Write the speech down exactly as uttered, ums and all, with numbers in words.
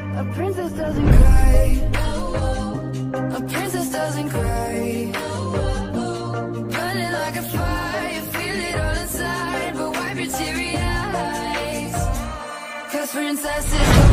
A princess doesn't cry. A princess doesn't cry. Burning like a fire, feel it all inside, but wipe your teary eyes. 'Cause princesses